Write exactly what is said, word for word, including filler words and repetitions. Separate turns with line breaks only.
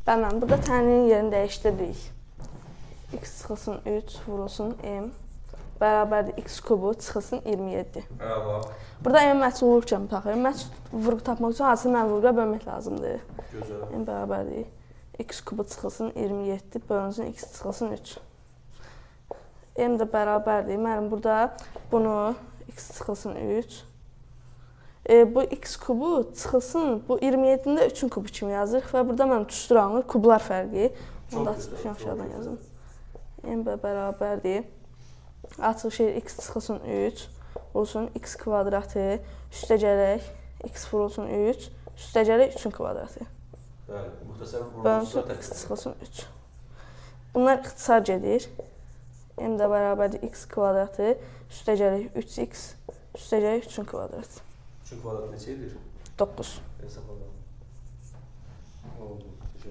Bəli, burada tənliyin yerini dəyişdiririk. X çıxılsın üç, vurulsun M. Bərabərdir x kubu çıxılsın iyirmi yeddi.
Əla.
Burada M məchul kimi taxır. Məchul vurğu tapmaq üçün hansı mənvurğa bölmək lazımdır?
Gözəl.
M bərabərdir x kubu çıxılsın iyirmi yeddi, bölünsün x çıxılsın üç. M də bərabərdir. Mənim burada bunu x çıxılsın üç. E, bu x kubu çıxılsın, bu iyirmi yeddinin də üçün kubu kimi yazırıq və burada mən tuşduranı kublar fərqi. Onu da açıq aşağıdan yazım. M bərabərdir. Açıq şey x çıxılsın üç, olsun x kvadratı, üstə gələk x vurulsun üç, üstə gələk üçün kvadratı.
Bəli, müxtəsər
bölünsün x çıxılsın üç. Bunlar ixtisar gedir. M də bərabərdir x kvadratı, üstə gələk üç x, üstə gələk üçün kvadratı.
üçün kvadrat neçə edir?
doqquz.
Hesabladım. Oldu.